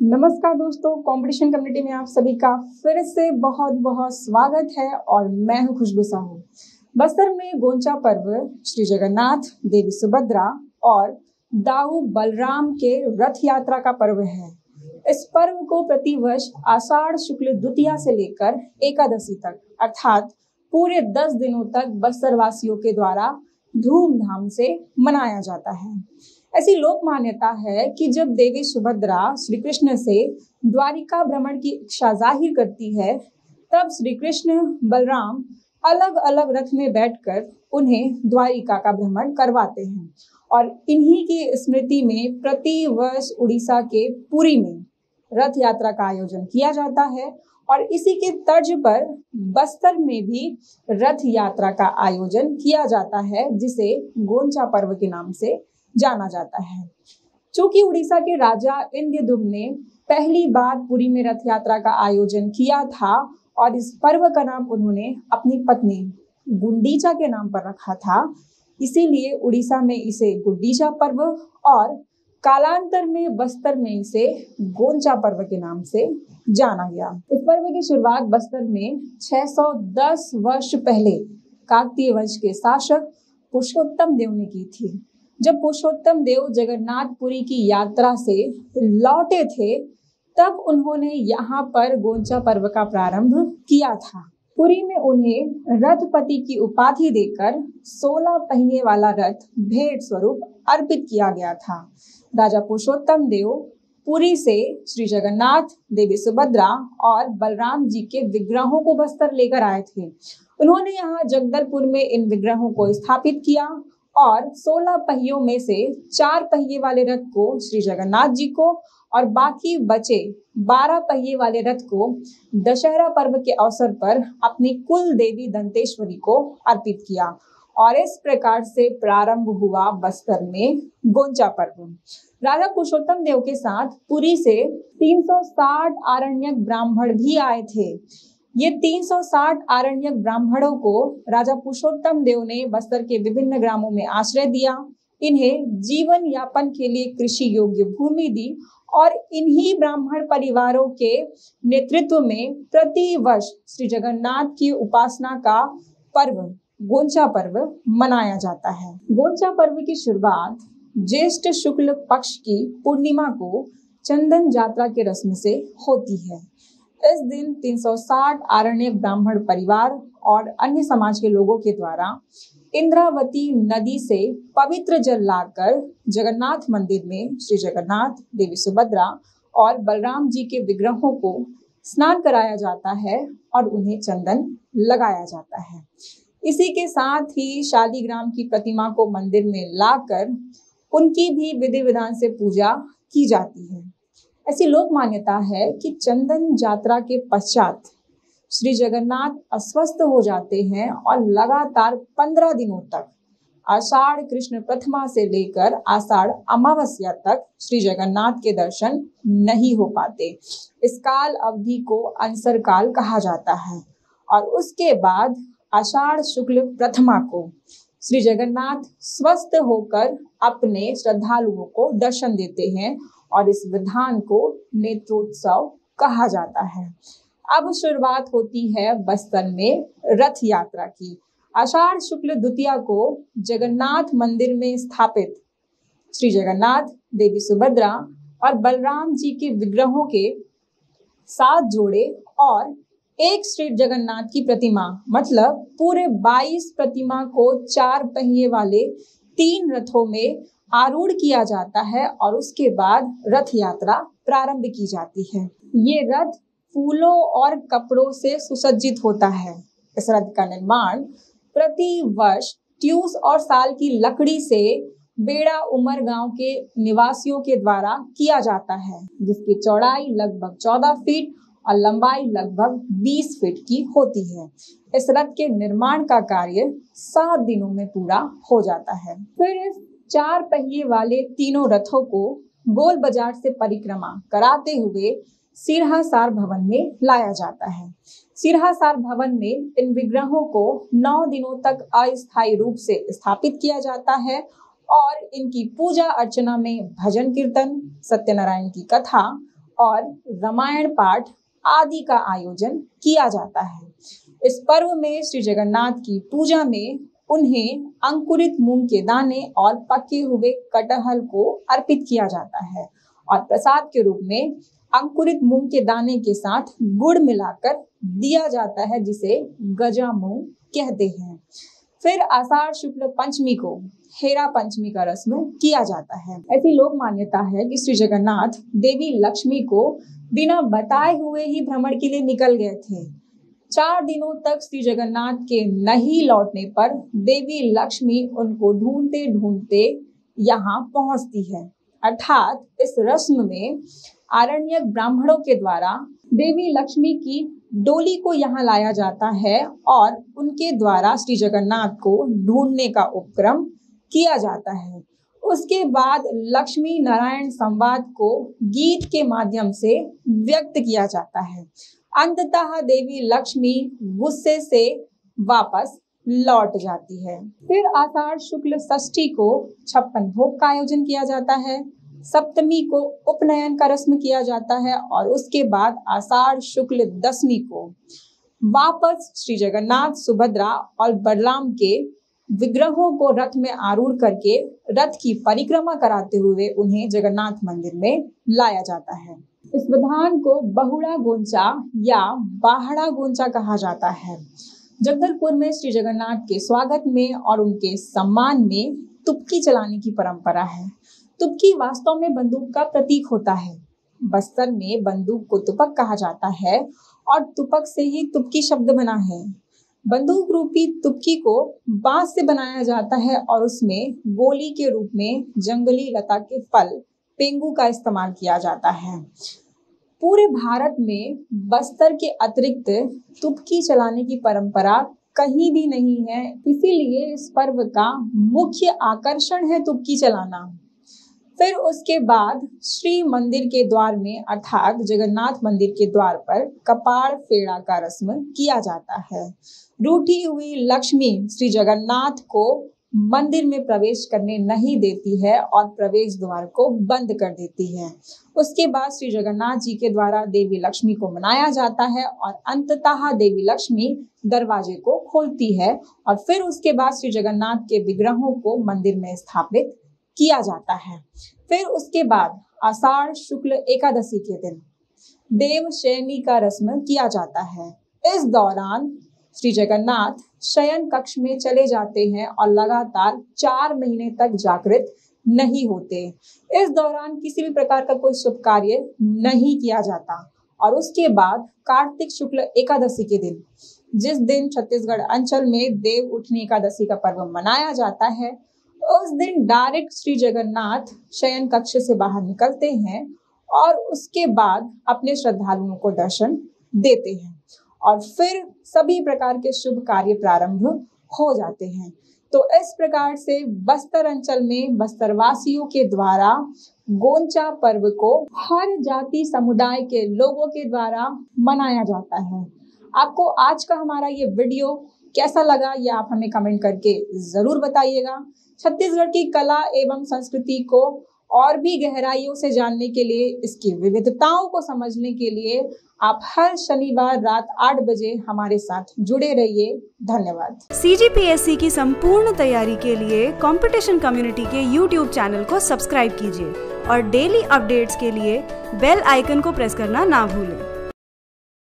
नमस्कार दोस्तों, competition community में आप सभी का फिर से बहुत बहुत स्वागत है और मैं हूं खुशबू साहू। बस्तर में गोंचा पर्व श्री जगन्नाथ, देवी सुभद्रा और दाऊ बलराम के रथ यात्रा का पर्व है। इस पर्व को प्रतिवर्ष आषाढ़ शुक्ल द्वितीया से लेकर एकादशी तक अर्थात पूरे 10 दिनों तक बस्तर वासियों के द्वारा धूमधाम से मनाया जाता है। ऐसी लोक मान्यता है कि जब देवी सुभद्रा श्री कृष्ण से द्वारिका भ्रमण की इच्छा जाहिर करती है, तब श्री कृष्ण बलराम अलग अलग रथ में बैठकर उन्हें द्वारिका का भ्रमण करवाते हैं और इन्हीं की स्मृति में प्रति वर्ष उड़ीसा के पुरी में रथ यात्रा का आयोजन किया जाता है और इसी के तर्ज पर बस्तर में भी रथ यात्रा का आयोजन किया जाता है, जिसे गोंचा पर्व के नाम से जाना जाता है। चूंकि उड़ीसा के राजा इंद्रदुम्न ने पहली बार पुरी में रथ यात्रा का आयोजन किया था और इस पर्व का नाम उन्होंने अपनी पत्नी गुंडीचा के नाम पर रखा था, इसीलिए उड़ीसा में इसे गुंडीचा पर्व और कालांतर में बस्तर में इसे गोंचा पर्व के नाम से जाना गया। इस पर्व की शुरुआत बस्तर में 610 वर्ष पहले काकतीय वंश के शासक पुरुषोत्तम देव ने की थी। जब पुरुषोत्तम देव जगन्नाथपुरी की यात्रा से लौटे थे, तब उन्होंने यहाँ पर गोंचा पर्व का प्रारंभ किया था। पुरी में उन्हें रथपति की उपाधि देकर 16 पहिए वाला रथ भेंट स्वरूप अर्पित किया गया था। राजा पुरुषोत्तम देव पुरी से श्री जगन्नाथ, देवी सुभद्रा और बलराम जी के विग्रहों को बस्तर लेकर आए थे। उन्होंने यहाँ जगदलपुर में इन विग्रहों को स्थापित किया और 16 पहियों में से 4 पहिए वाले रथ को श्री जगन्नाथ जी को और बाकी बचे 12 पहिए वाले रथ को दशहरा पर्व के अवसर पर अपनी कुल देवी दंतेश्वरी को अर्पित किया और इस प्रकार से प्रारंभ हुआ बस्तर में गोंचा पर्व। राजा पुरुषोत्तम देव के साथ पुरी से 360 आरण्यक ब्राह्मण भी आए थे। ये 360 आरण्यक ब्राह्मणों को राजा पुरुषोत्तम देव ने बस्तर के विभिन्न ग्रामों में आश्रय दिया, इन्हें जीवन यापन के लिए कृषि योग्य भूमि दी और इन्हीं ब्राह्मण परिवारों के नेतृत्व में प्रति वर्ष श्री जगन्नाथ की उपासना का पर्व गोंचा पर्व मनाया जाता है। गोंचा पर्व की शुरुआत ज्येष्ठ शुक्ल पक्ष की पूर्णिमा को चंदन यात्रा के रस्म से होती है। इस दिन 360 आरण्यक ब्राह्मण परिवार और अन्य समाज के लोगों के द्वारा इंद्रावती नदी से पवित्र जल लाकर जगन्नाथ मंदिर में श्री जगन्नाथ, देवी सुभद्रा और बलराम जी के विग्रहों को स्नान कराया जाता है और उन्हें चंदन लगाया जाता है। इसी के साथ ही शालीग्राम की प्रतिमा को मंदिर में लाकर उनकी भी विधि विधान से पूजा की जाती है। ऐसी लोक मान्यता है कि चंदन यात्रा के पश्चात श्री जगन्नाथ अस्वस्थ हो जाते हैं और लगातार 15 दिनों तक आषाढ़ कृष्ण प्रथमा से लेकर आषाढ़ अमावस्या तक श्री जगन्नाथ के दर्शन नहीं हो पाते। इस काल अवधि को अंसर काल कहा जाता है और उसके बाद आषाढ़ शुक्ल प्रथमा को श्री जगन्नाथ स्वस्थ होकर अपने श्रद्धालुओं को दर्शन देते हैं और इस विधान को नेत्रोत्सव कहा जाता है। अब शुरुआत होती है बस्तर में रथ यात्रा की। आषाढ़ शुक्ल द्वितीया को जगन्नाथ मंदिर में स्थापित श्री जगन्नाथ, देवी सुभद्रा और बलराम जी के विग्रहों के 7 जोड़े और एक श्री जगन्नाथ की प्रतिमा मतलब पूरे 22 प्रतिमा को 4 पहिए वाले 3 रथों में आरूढ़ किया जाता है और उसके बाद रथ यात्रा प्रारंभ की जाती है। ये रथ फूलों और कपड़ों से सुसज्जित होता है। इस रथ का निर्माण प्रति वर्ष ट्यूस और साल की लकड़ी से बेड़ा उमर गांव के निवासियों के द्वारा किया जाता है, जिसकी चौड़ाई लगभग 14 फीट और लंबाई लगभग 20 फीट की होती है। इस रथ के निर्माण का कार्य 7 दिनों में पूरा हो जाता है। फिर इस 4 पहिए वाले तीनों रथों को गोल बाजार से परिक्रमा कराते हुए सिरहासार भवन में लाया जाता है। सिरहासार भवन में इन विग्रहों को 9 दिनों तक अस्थायी रूप से स्थापित किया जाता है और इनकी पूजा अर्चना में भजन कीर्तन, सत्यनारायण की कथा और रामायण पाठ आदि का आयोजन किया जाता है। इस पर्व में श्री जगन्नाथ की पूजा में उन्हें अंकुरित मूंग के दाने और पके हुए कटहल को अर्पित किया जाता है और प्रसाद के रूप में अंकुरित मूंग के दाने के साथ गुड़ मिलाकर दिया जाता है, जिसे गजा मूंग कहते हैं। फिर आषाढ़ शुक्ल पंचमी को हेरा पंचमी का रस्म किया जाता है। ऐसी लोक मान्यता है कि श्री जगन्नाथ देवी लक्ष्मी को बिना बताए हुए ही भ्रमण के लिए निकल गए थे। 4 दिनों तक श्री जगन्नाथ के नहीं लौटने पर देवी लक्ष्मी उनको ढूंढते ढूंढते यहाँ पहुंचती है। अर्थात इस रस्म में आरण्यक ब्राह्मणों के द्वारा देवी लक्ष्मी की डोली को यहाँ लाया जाता है और उनके द्वारा श्री जगन्नाथ को ढूंढने का उपक्रम किया जाता है। उसके बाद लक्ष्मी नारायण संवाद को गीत के माध्यम से व्यक्त किया जाता है। अंततः देवी लक्ष्मी गुस्से से वापस लौट जाती है। फिर आषाढ़ शुक्ल षष्ठी को 56 भोग का आयोजन किया जाता है। सप्तमी को उपनयन का रस्म किया जाता है और उसके बाद आषाढ़ शुक्ल दशमी को वापस श्री जगन्नाथ, सुभद्रा और बलराम के विग्रहों को रथ में आरूढ़ करके रथ की परिक्रमा कराते हुए उन्हें जगन्नाथ मंदिर में लाया जाता है। इस विधान को बहुड़ा गोंचा या बाहड़ा गोंचा कहा जाता है। जगदलपुर में श्री जगन्नाथ के स्वागत में और उनके सम्मान में तुपकी चलाने की परंपरा है। तुपकी वास्तव में बंदूक का प्रतीक होता है। बस्तर में बंदूक को तुपक कहा जाता है और तुपक से ही तुपकी शब्द बना है। बंदूक रूपी तुपकी को बांस से बनाया जाता है और उसमें गोली के रूप में जंगली लता के फल पेंगू का इस्तेमाल किया जाता है। पूरे भारत में बस्तर के अतिरिक्त तुपकी चलाने की परंपरा कहीं भी नहीं है, इसीलिए इस पर्व का मुख्य आकर्षण है तुपकी चलाना। फिर उसके बाद श्री मंदिर के द्वार में अर्थात जगन्नाथ मंदिर के द्वार पर कपाड़ फेड़ा का रस्म किया जाता है। रूठी हुई लक्ष्मी श्री जगन्नाथ को मंदिर में प्रवेश करने नहीं देती है और प्रवेश द्वार को बंद कर देती है। उसके बाद श्री जगन्नाथ जी के द्वारा देवी लक्ष्मी को मनाया जाता है और अंततः देवी लक्ष्मी दरवाजे को खोलती है और फिर उसके बाद श्री जगन्नाथ के विग्रहों को मंदिर में स्थापित किया जाता है। फिर उसके बाद आषाढ़ शुक्ल एकादशी के दिन देव शयनी का रस्म किया जाता है। इस दौरान श्री जगन्नाथ शयन कक्ष में चले जाते हैं और लगातार 4 महीने तक जागृत नहीं होते। इस दौरान किसी भी प्रकार का कोई शुभ कार्य नहीं किया जाता और उसके बाद कार्तिक शुक्ल एकादशी के दिन, जिस दिन छत्तीसगढ़ अंचल में देव उठनी एकादशी का पर्व मनाया जाता है, उस दिन डायरेक्ट श्री जगन्नाथ शयन कक्ष से बाहर निकलते हैं और उसके बाद अपने श्रद्धालुओं को दर्शन देते हैं और फिर सभी प्रकार के शुभ कार्य प्रारंभ हो जाते हैं। तो इस प्रकार से बस्तर अंचल में बस्तरवासियों के द्वारा गोंचा पर्व को हर जाति समुदाय के लोगों के द्वारा मनाया जाता है। आपको आज का हमारा ये वीडियो कैसा लगा, ये आप हमें कमेंट करके जरूर बताइएगा। छत्तीसगढ़ की कला एवं संस्कृति को और भी गहराइयों से जानने के लिए, इसकी विविधताओं को समझने के लिए आप हर शनिवार रात 8 बजे हमारे साथ जुड़े रहिए। धन्यवाद। CGPSC की संपूर्ण तैयारी के लिए कंपटीशन कम्युनिटी के YouTube चैनल को सब्सक्राइब कीजिए और डेली अपडेट्स के लिए बेल आइकन को प्रेस करना ना भूलें।